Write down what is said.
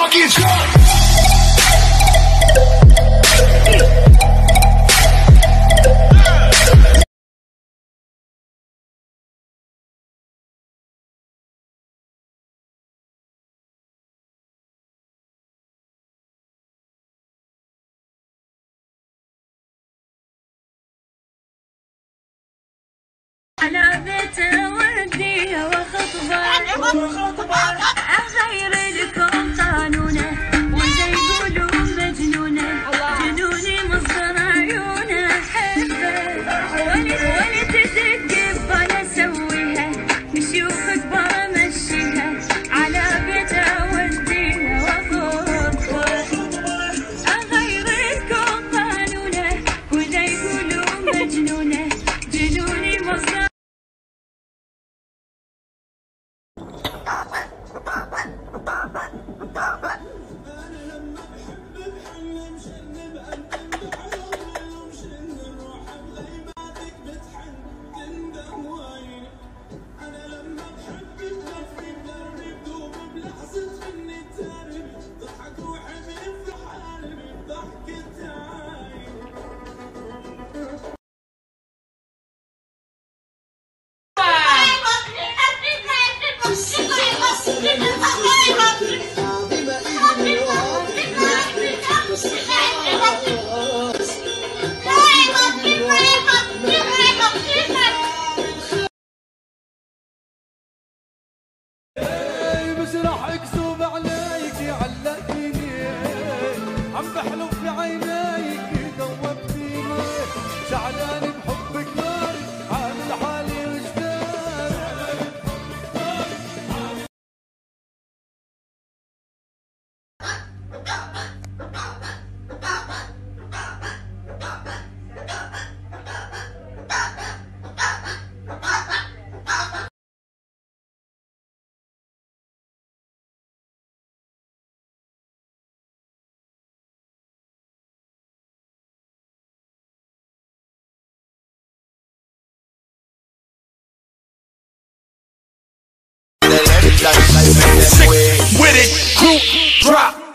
fucking drunk. على بيت ودي وخطبة أغير لكم قانونه وإذا يقولوا مجنونة جنوني مصدر عيونه أحبه ولي تدق ببالي أسويها شيوخ كبار أمشيها على بيت ودي وخطبة أغير لكم قانونه وإذا يقولوا مجنونة جنوني مصدر راح اكذب عليك علقتني عم بحلم في عينيك دوبتيني زعلان بحبك نار عامل حالي وجدان With it, group drop.